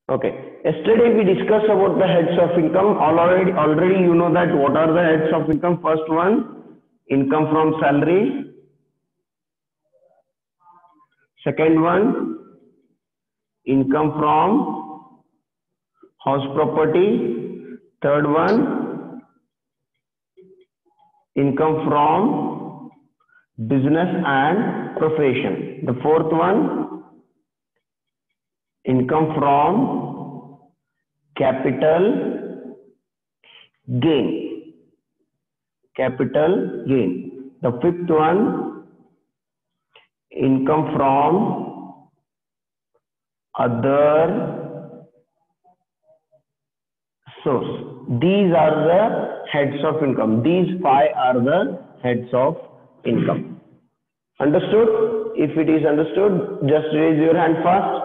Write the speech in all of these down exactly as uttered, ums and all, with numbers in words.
Okay. Yesterday we discussed about the heads of income. Already, already you know that what are the heads of income. First one, income from salary. Second one, income from house property. Third one, income from business and profession. The fourth one, income from capital gain. Capital gain. The fifth one, income from other source. These are the heads of income. These five are the heads of income. Understood? If it is understood, just raise your hand first.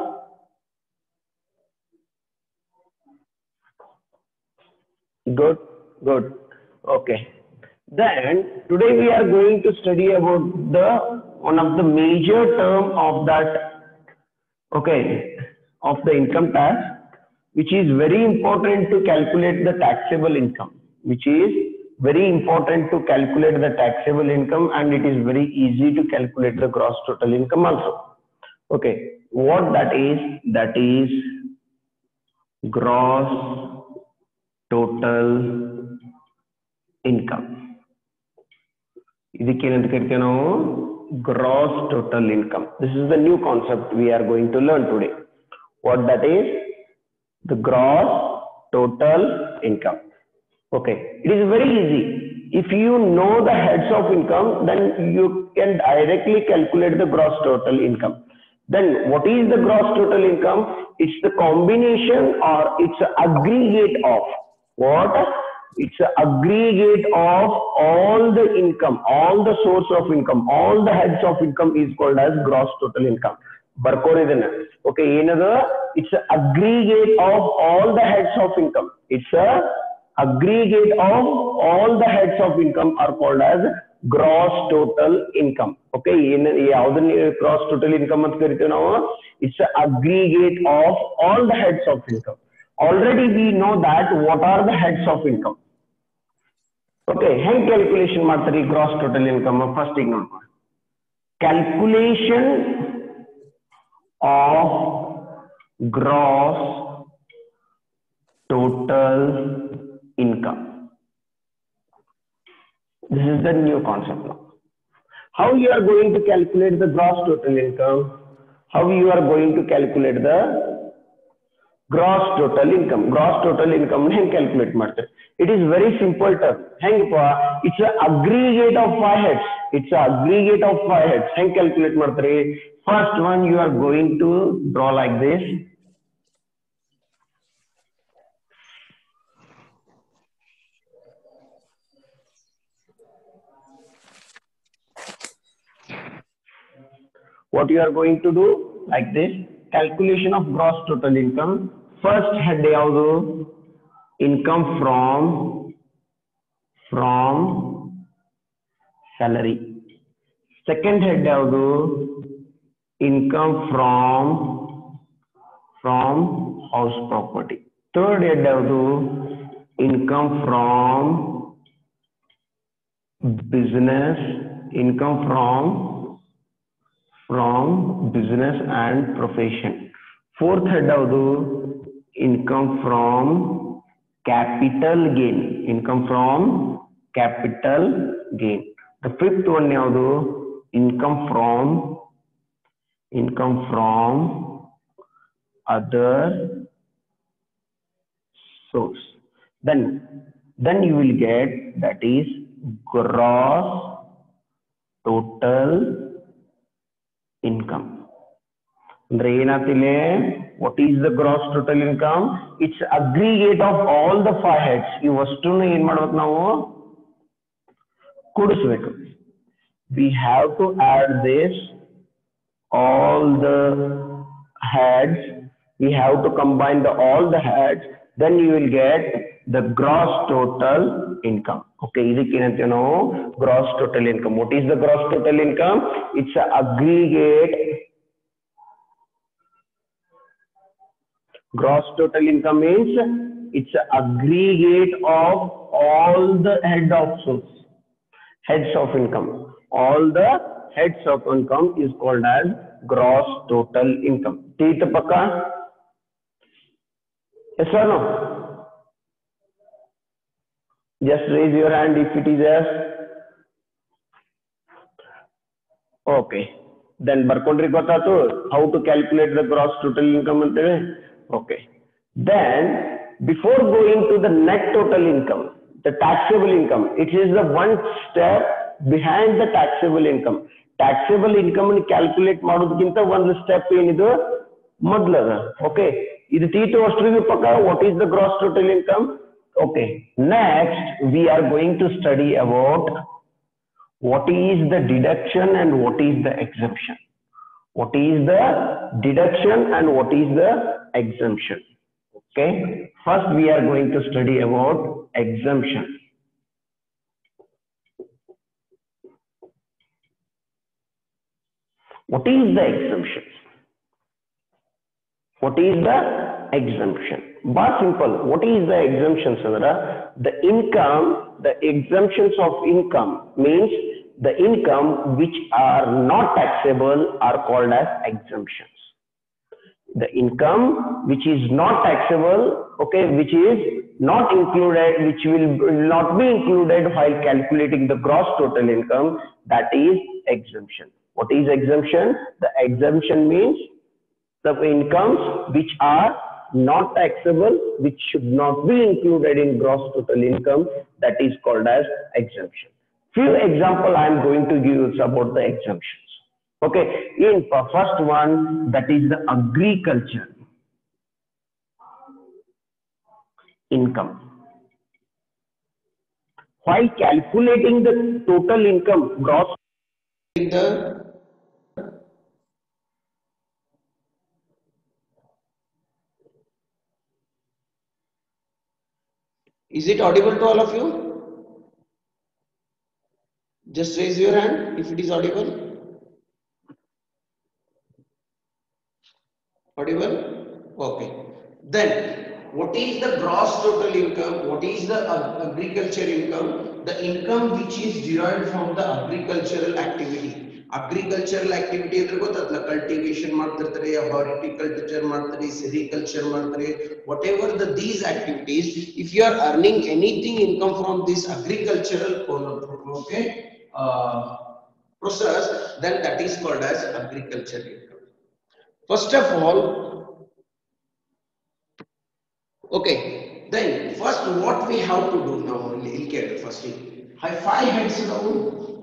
Good, good. Okay. Then today we are going to study about the one of the major term of that, okay, of the income tax, which is very important to calculate the taxable income, which is very important to calculate the taxable income, and it is very easy to calculate the gross total income also. Okay, what that is? That is gross total income. Gross total income. This is the new concept we are going to learn today. What that is? The gross total income. Okay, it is very easy. If you know the heads of income, then you can directly calculate the gross total income. Then what is the gross total income? It's the combination, or it's an aggregate of what? It's an aggregate of all the income, all the source of income, all the heads of income is called as gross total income. Okay, another, it's an aggregate of all the heads of income. It's a aggregate of all the heads of income are called as gross total income. Okay, gross total income, it's an aggregate of all the heads of income. Already we know that what are the heads of income. Okay, hand calculation ಮಾಡ್ತಾರೆ gross total income first ignore. Calculation of gross total income. This is the new concept now. How you are going to calculate the gross total income? How you are going to calculate the gross total income? Gross total income ಹೆಂಗೆ calculate ಮಾಡ್ತಾರೆ? It is very simple term. ಹೆಂಗಪ್ಪ? It's an aggregate of five heads. It's an aggregate of five heads. ಹೆಂಗೆ calculate ಮಾಡ್ತಾರೆ? First one you are going to draw like this. What you are going to do like this? Calculation of gross total income. First head ಯಾವುದು? Income from from salary. Second head ಯಾವುದು? Income from from house property. Third head ಯಾವುದು? Income from business. Income from from business and profession. Fourth head ಯಾವುದು? Income from capital gain. Income from capital gain. The fifth one ಯಾವುದು? Income from income from other source. Then then you will get that is gross total income. What is the gross total income? It's aggregate of all the five heads. You ವಸ್ತುನ ಏನು ಮಾಡಬೇಕು ನಾವು ಕೂಡಿಸಬೇಕು. We have to add this all the heads. We have to combine the all the heads. Then you will get the gross total income. Okay, ಇದಕ್ಕೆ ಏನಂತೀವಿ ನಾವು? Gross total income. What is the gross total income? It's an aggregate Gross total income means it's an aggregate of all the head of source, heads of income. All the heads of income is called as gross total income. Teeth pakka? Yes or no? Just raise your hand if it is yes. Okay. Then barkondri gottatu how to calculate the gross total income anteve. Okay. Then before going to the net total income, the taxable income, it is the one step behind the taxable income. Taxable income ni calculate ಮಾಡೋದಕ್ಕಿಂತ ಒಂದು step ಏನಿದು ಮೊದಲದ. Okay. ಇದು ತೀಟು ಅಷ್ಟರಿಗೆ ಪಕ್ಕ what is the gross total income? Okay. Next we are going to study about what is the deduction and what is the exemption. What is the deduction and what is the exemption? Okay. First we are going to study about exemption. What is the exemption? What is the exemption? But simple. What is the exemption, Sandra? The income, the exemptions of income means the income which are not taxable are called as exemptions. The income which is not taxable, okay, which is not included, which will not be included while calculating the gross total income, that is exemption. What is exemption? The exemption means the incomes which are not taxable, which should not be included in gross total income, that is called as exemption. Few example I am going to give you about the exemptions. Okay, in first one, that is the agriculture income. While calculating the total income, gross in the Is it audible to all of you? Just raise your hand if it is audible. Audible? Okay. Then, what is the gross total income? What is the agriculture income? The income which is derived from the agricultural activity. Agricultural activity ಅಂದ್ರೆ ಗೊತ್ತಲ್ಲ, cultivation ಮಾಡ್ತಿರ್ತಾರೆ, horticulture ಮಾಡ್ತಾರೆ, sericulture ಮಾಡ್ತಾರೆ, whatever the these activities, if you are earning anything income from this agricultural okay uh, process, then that is called as agriculture income. First of all, okay, then first what we have to do now, first have five heads down.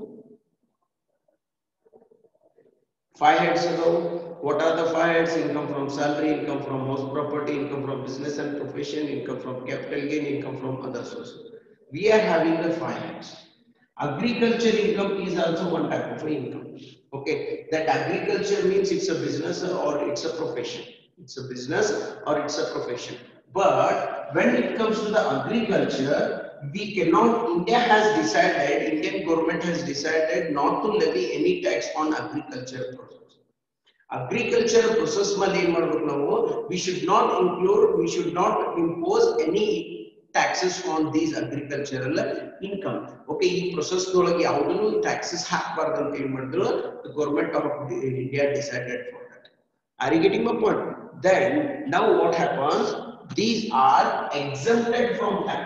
Five heads ago, what are the five heads? Income from salary, income from house property, income from business and profession, income from capital gain, income from other sources. We are having the five heads. Agriculture income is also one type of income. Okay, that agriculture means it's a business or it's a profession. It's a business or it's a profession. But when it comes to the agriculture, we cannot, India has decided, Indian government has decided not to levy any tax on agriculture process. Agriculture process we should not include, we should not impose any taxes on these agricultural income. Okay, this process taxes the government of India decided for that. Are you getting my point? Then now what happens? These are exempted from tax.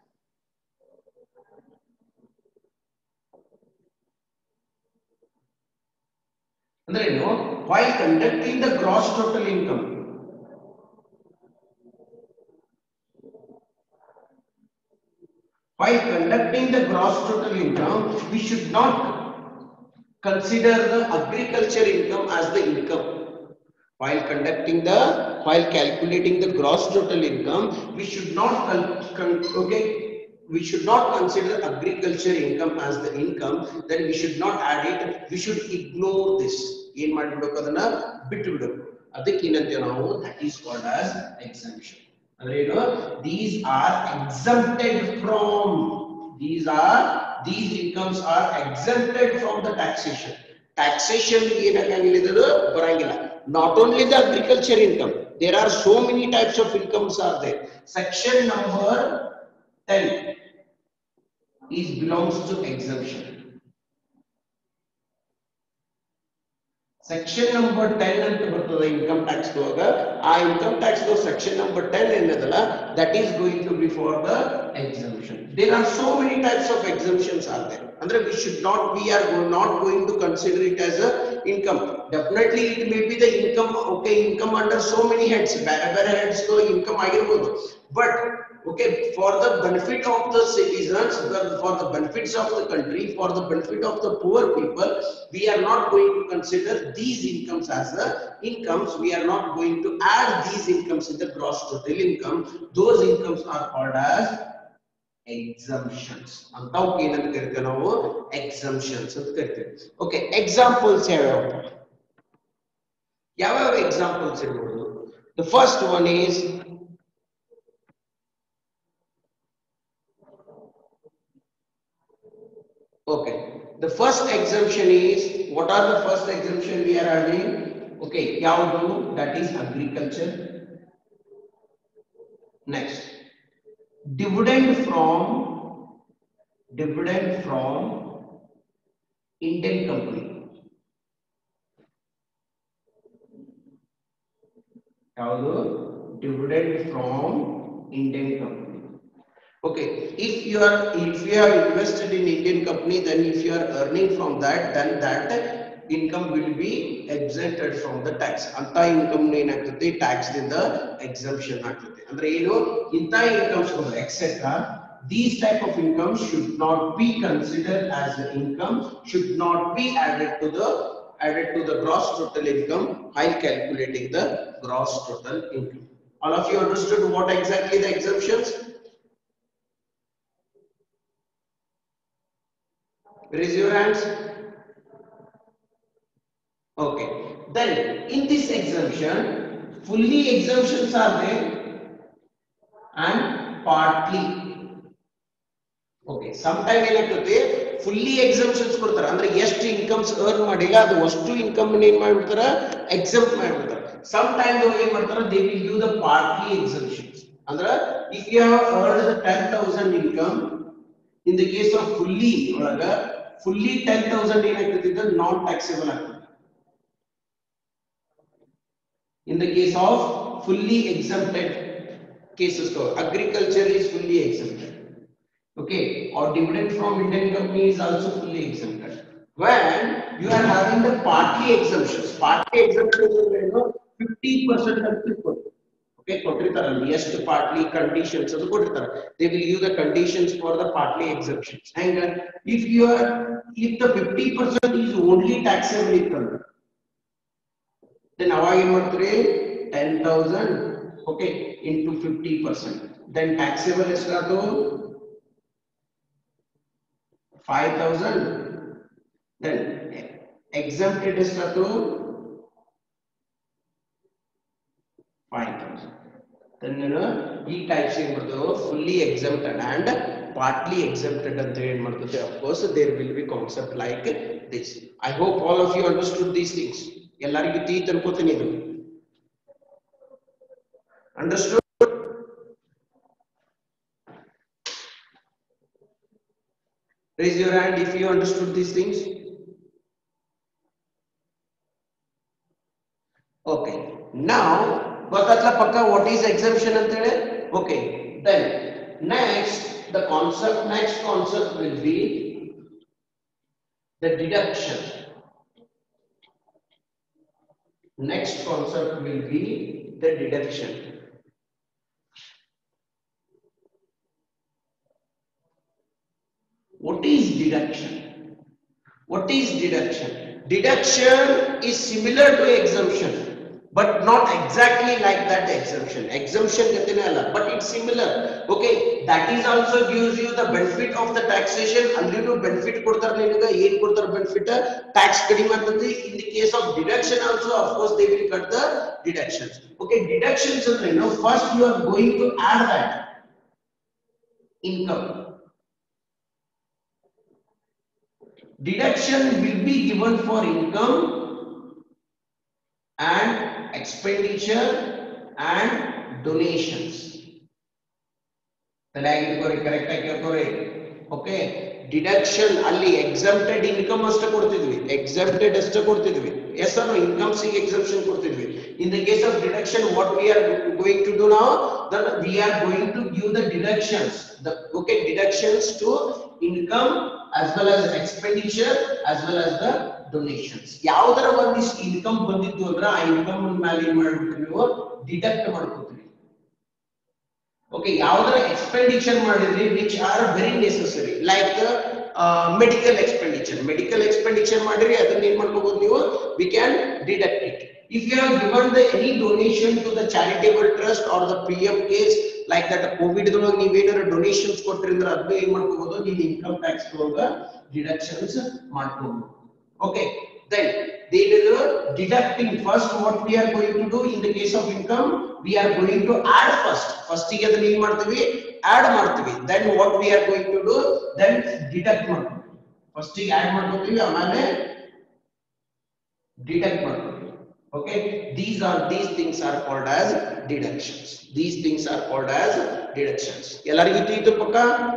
While conducting the gross total income, while conducting the gross total income, we should not consider the agriculture income as the income. While conducting the, while calculating the gross total income, we should not okay. We should not consider agriculture income as the income, then we should not add it, we should ignore this. That is called as exemption. These are exempted from, these are, these incomes are exempted from the taxation. Taxation not only the agriculture income, There are so many types of incomes are there. Section number ten is belongs to exemption. Section number ten ಅಂತ ಬರ್ತದೆ income tax ಒಳಗ. ಆ income tax ದು section number ten ಏನದಲ್ಲ, that is going to be for the exemption. There are so many types of exemptions are there. Andre we should not, we are not going to consider it as a income. Definitely it may be the income, okay, income under so many heads, bare bare heads to income ಆಗಿರಬಹುದು. But okay, for the benefit of the citizens, for the benefits of the country, for the benefit of the poor people, we are not going to consider these incomes as the incomes. We are not going to add these incomes in the gross total income. Those incomes are called as exemptions. Antavukku ಏನಂತ ಕರೀತೀವಿ ನಾವು, exemptions ಅಂತ ಕರೀತೀವಿ. Okay, examples ಯಾವ್ಯಾವ ಯಾವ್ಯಾವ examples ಇರಬಹುದು? The first one is okay, the first exemption is, what are the first exemption we are having? Okay, yaudu, that is agriculture. Next, dividend from dividend from Indian company. Yaudu, dividend from Indian company. Okay, if you are, if you have invested in Indian company, then if you are earning from that, then that income will be exempted from the tax. Anta income ಏನಾಗ್ತದೆ, tax ದಿಂದ exemption ಆಗ್ತದೆ. ಅಂದ್ರೆ ಏನು, ಇಂತ incomes etc, these type of incomes should not be considered as an income, should not be added to the added to the gross total income while calculating the gross total income. All of you understood what exactly the exemptions? Raise your hands. Okay, then in this exemption, fully exemptions are there and partly. Okay, sometime ಏನಾಗ್ತದೆ, fully exemptions ಕೊಡ್ತಾರೆ, ಅಂದ್ರೆ ಎಷ್ಟು incomes earn ಮಾಡಿಲ್ಲ ಅದು ಅಷ್ಟು income ಏನ್ ಮಾಡ್ಬಿಡ್ತಾರ, accept ಮಾಡ್ಬಿಡ್ತಾರೆ. sometime ಏನ್ ಮಾಡ್ತಾರೆ, they will give the partly exemptions. ಅಂದ್ರೆ if you have earned ten thousand income, in the case of fully ಒಳಗ fully ten thousand ಏನಾಗ್ತದೆ, ಇದು ನಾನ್ ಟ್ಯಾಕ್ಸೇಬಲ್ ಆಗ್ತದೆ. In the case of fully exempted cases, so agriculture is fully exempted. Okay, or dividend from Indian company is also fully exempted. When you are having the partly exemptions, partly exemptions are fifty percent ಅಂತ. Okay, ಕೊಟ್ಟಿರ್ತಾರಲ್ಲ ಎಷ್ಟು partly conditions ಅದು ಕೊಟ್ಟಿರ್ತಾರೆ. They will use the conditions for the partly exemptions. And if you are, if the fifty percent is only taxable income, then ಅವಾಗ ಏನ್ ಮಾಡ್ತಾರೆ, ten thousand okay into fifty percent, then taxable ಎಷ್ಟಾಯ್ತು, five thousand, then exempted ಎಷ್ಟಾಯ್ತು, five thousand. then you know ಈ types ಏನ್ ಮಾಡ್ತಾರೋ, fully exempted and partly exempted ಅಂತ ಏನ್ ಮಾಡ್ತದೆ. Of course there will be concept like this. I hope all of you understood these things. ಎಲ್ಲರಿಗೂ ತೀತ್ ಅನ್ಕೋತೀನಿ ಇದು. Understood? Raise your hand if you understood these things. Okay, now ಗೊತ್ತಾಗ್ಲ ಪಕ್ಕ what is exemption ಅಂತ ಹೇಳಿ. Okay, then next the concept, next concept will be the deduction. Next concept will be the deduction. What is deduction? What is deduction? Deduction is similar to exemption, but not exactly like that exemption. Exemption gatine alla, but it's similar. Okay, that is also gives you the benefit of the taxation. Allinu benefit kodtare, ninuga ಏನು ಕೊಡ್ತಾರೆ benefit, tax ಕಡಿಮೆ ಆಗ್ತದೆ. In the case of deduction also, of course they will cut the deductions. Okay, deductions ಅಂದ್ರೆ ಏನು, first you are going to add that income. Deduction will be given for income and expenditure and donations. Correct okay. Deduction ಅಲ್ಲಿ exempted income ಅಷ್ಟೇ ಕೊಡ್ತಿದ್ವಿ, exempted ಅಷ್ಟೇ ಕೊಡ್ತಿದ್ವಿ. Yes or no? Income ಗೆ exemption ಕೊಡ್ತಿದ್ವಿ. In the case of deduction, what we are going to do now, then we are going to give the deductions, the okay deductions to income as well as expenditure as well as the donations. ಯಾವದರ ಒಂದಿಷ್ಟು income ಬಂದಿತ್ತು ಅಂದ್ರೆ ಆ income ಮೇಲೆ ಏನು ಮಾಡ್ಬಿಡ್ತೀವಿ ನೀವು deduct ಮಾಡ್ಕೊತೀವಿ. Okay, ಯಾವದರ expenditure ಮಾಡಿದ್ರಿ which are very necessary like uh, medical expenditure, medical expenditure ಮಾಡಿದ್ರಿ ಅದನ್ನ ಏನು ಮಾಡ್ಕೊಬಹುದು ನೀವು, we can deduct it. If you have given the any donation to the charitable trust or the P M case like that covid ದೊಳಗೆ ನೀವು ಏನಾರ donations ಕೊಟ್ಟಿದ್ರೆ ಅದನ್ನ ಏನು ಮಾಡ್ಕೊಬಹುದು ನೀವು ಇನ್ಕಮ್ ಟ್ಯಾಕ್ಸ್ ಒಳಗೆ ಡಿಡಕ್ಷನ್ಸ್ ಮಾಡ್ಕೊಬಹುದು. Okay, then they will deducting first what we are going to do in the case of income, we are going to add first first ಗೆ ಅದನ್ನ ಏನು ಮಾಡ್ತೀವಿ add ಮಾಡ್ತೀವಿ, then what we are going to do then deduct ಮಾಡ್ತೀವಿ. first ಗೆ add ಮಾಡ್ಕೊತೀವಿ ಆಮೇಲೆ deduct ಮಾಡ್ತೀವಿ. Okay, these are these things are called as deductions, these things are called as deductions. ಎಲ್ಲರಿಗೂ ತಿಳಿತು ಪಕ್ಕ?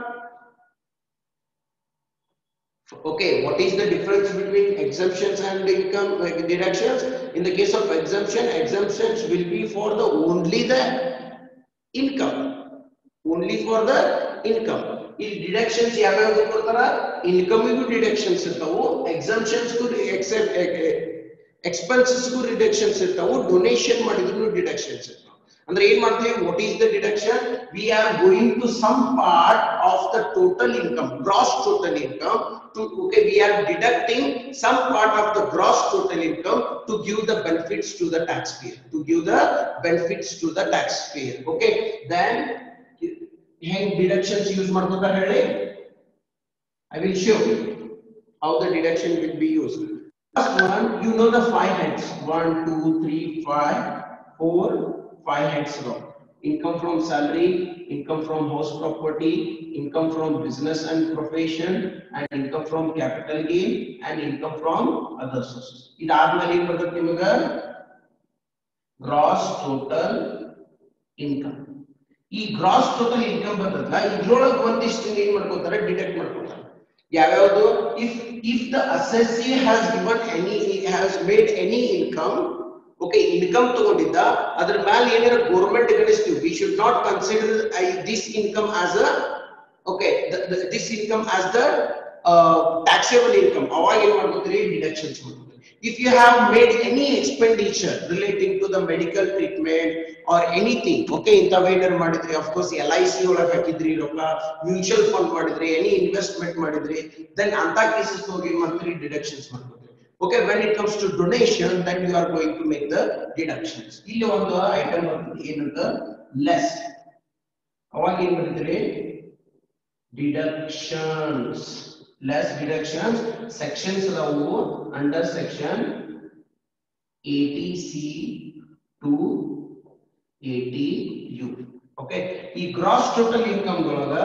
Okay, what is the difference between exemptions and income uh, deductions? In the case of exemption, exemptions will be for the only the income, only for the income. In deductions ಯಾವ್ಯಾವ ಕೊಡ್ತಾರ, income ಗೂ deductions ಇರ್ತಾವು, exemptions ಗೂ except expenses ಗೂ deductions ಇರ್ತಾವು, donation ಮಾಡಿದ್ರು deductions ಇರ್ತಾವು. ಅಂದ್ರೆ ಏನ್ ಮಾಡ್ತೀವಿ, what is the deduction? We are going to some part of the total income, gross total income to, okay, we are deducting some part of the gross total income to give the benefits to the taxpayer, to give the benefits to the taxpayer. Okay, then ಹೆಂಗ್ deductions use ಮಾಡ್ತಾರೆ ಹೇಳಿ, I will show you how the deduction will be used. First one, you know the five heads, one two three five four five heads now. Income from salary, income from house property, income from business and profession, and income from capital gain, and income from other sources. ಇದಾದ್ಮೇಲೆ ಏನು ಬರ್ತದೆ ನಿಮಗೆ gross total income. ಈ gross total income ಬರ್ತದಲ್ಲ ಇದ್ರೊಳಗೆ ಒಂದಿಷ್ಟು ಏನು ಮಾಡ್ಕೊತಾರೆ ಡಿಡಕ್ಟ್ ಮಾಡ್ಕೊತಾರೆ. ಯಾವ್ಯಾವುದು, if if the assessee has given any has made any income, okay, income ತಗೊಂಡಿದ್ದ ಅದರ ಮೇಲೆ ಏನಾರ ಗವರ್ನಮೆಂಟ್ ಗಳಿಸ್ತೀವಿ, we should not consider uh, this income as a okay the, the, this income as the uh, taxable income. ಅವಾಗ ಏನು ಮಾಡ್ಕೊತೀರಿ deductions ಮಾಡ್ಕೊತೀರಿ. If you have made any expenditure relating to the medical treatment or anything, okay, ಇಂತವ ಏನಾರ ಮಾಡಿದ್ರಿ, of course L I C ಒಳಗೆ ಹಾಕಿದ್ರಿ ರೊಕ್ಕ, ಮ್ಯೂಚುವಲ್ ಫಂಡ್ ಮಾಡಿದ್ರಿ, any investment ಮಾಡಿದ್ರಿ, then ಅಂತ ಕೇಸಸ್ ಹೋಗಿ ಏನು ಮಾಡ್ತೀರಿ ಡಿಡಕ್ಷನ್ಸ್ ಮಾಡ್ಕೊತೀರಿ. Okay, when it comes to donation, then you are going to make the deductions. ಇಲ್ಲಿ ಒಂದು ಐಟಮ್ ಬರ್ತದೆ ಏನಂತ less, ಅವಾಗ ಏನು ಬರೀತೀರಿ deductions, less deductions. sections ಅದಾವು under section eighty C to eighty U. Okay, ಈ gross total income ಒಳಗ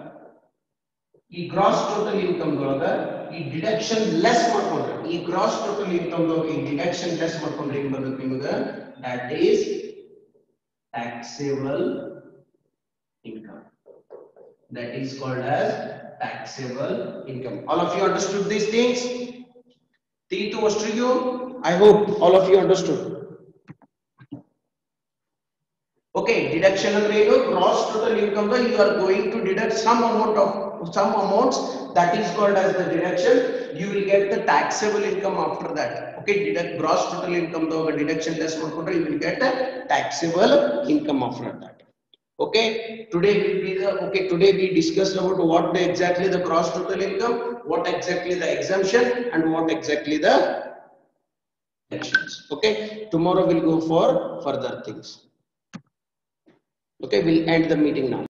ಈ gross total income ಒಳಗ ಈ ಡಿಡಕ್ಷನ್ ಲೆಸ್ ಮಾಡ್ಕೊಂಡ್ರೆ, ಈ ಗ್ರಾಸ್ ಟೋಟಲ್ ಇನ್ಕಮ್ ಈ ಡಿಡಕ್ಷನ್ ಲೆಸ್ ಮಾಡ್ಕೊಂಡ್ರೆ ಏನ್ ಬರುತ್ತೆ ನಿಮಗೆ, that is taxable income. That is called as taxable income. All of you understood these things? Three to Australia. I hope all of you understood. Okay, deduction ಅಂದ್ರೆ ಏನು, gross total income you are going to deduct some amount of some amounts, that is called as the deduction. You will get the taxable income after that. Okay, deduct gross total income the deduction less ಮಾಡ್ಕೊಂಡ್ರೆ you will get a taxable income after that. Okay, today will be the okay today we discussed about what the exactly the gross total income, what exactly the exemption, and what exactly the deductions. Okay, tomorrow we'll go for further things. Okay, we'll end the meeting now.